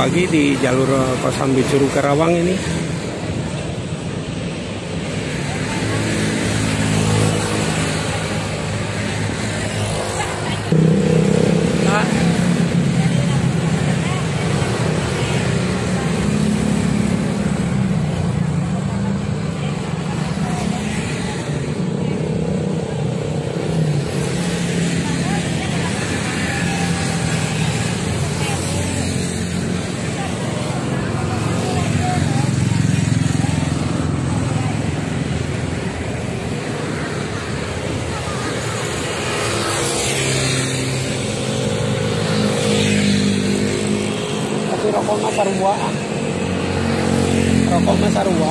pagi di jalur Kosambi Curug Karawang ini. Rokok mah sarua. Rokok mah sarua.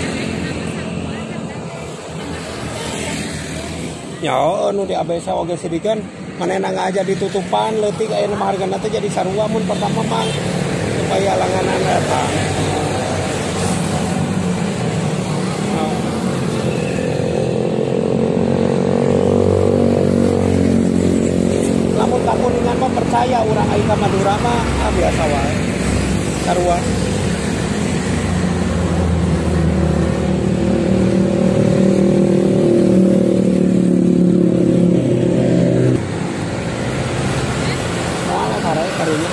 Ya, nu di ABS oge sidikeun manehna aja ditutupan leutik aya mah hargana teh jadi sarua mun pertama mah supaya langanan datang. Lamun kakuningan mah percaya urang aya ka Madura mah biasa wae. Sarua. Mana karai karunya?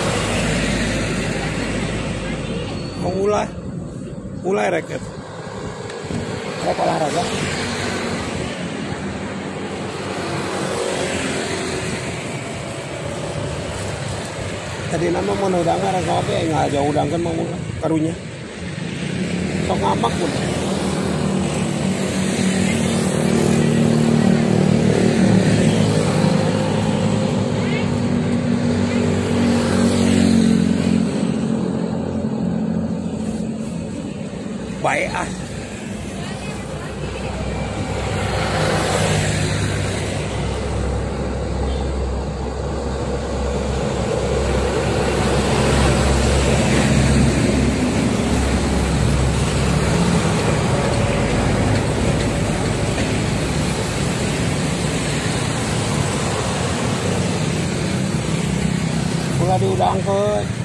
Mau ulah reket. Rek olahraga. Tadi nama mau udang ngarang kopi, nggak jauh udang kan mau karunya, sok ngamak pun. Baik ah. Pula diudang ke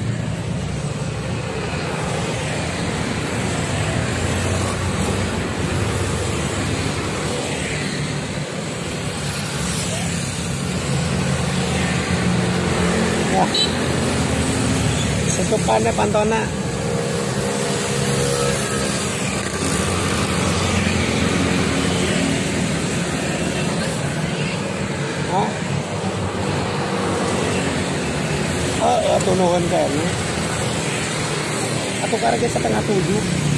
ya sesupannya pantona atuh nuhun kayaknya atuh karege 6:30.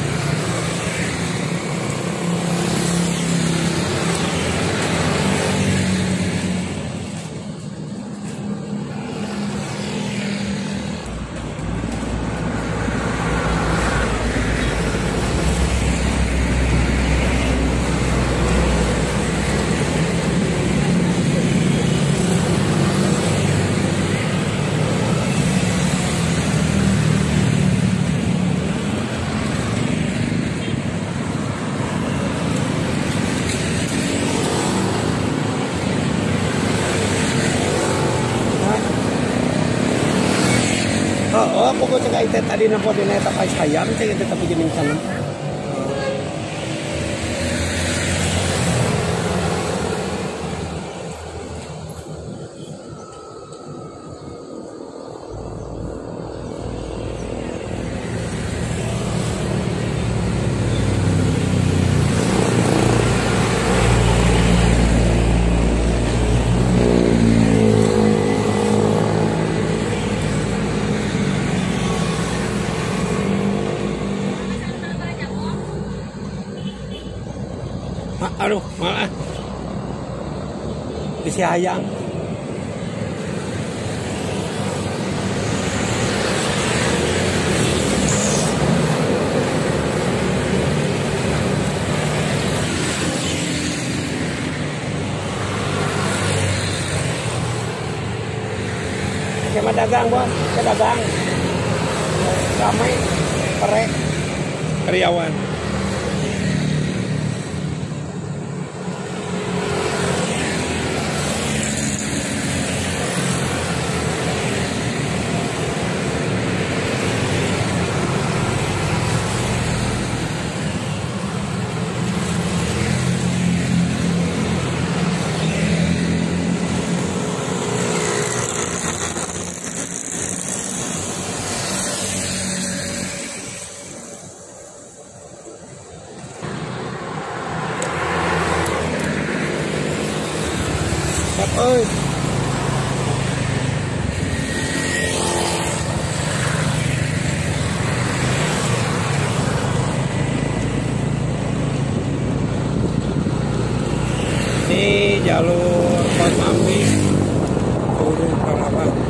Pokoknya cek itu tadi nampak di neta pas sayang cek itu tapi jenis sana. Aduh, malah isi hayang. Sama dagang, Bos. Ke dagang. Ramai, perek, karyawan. euy. Ini jalur Fatmawati turun Palawan.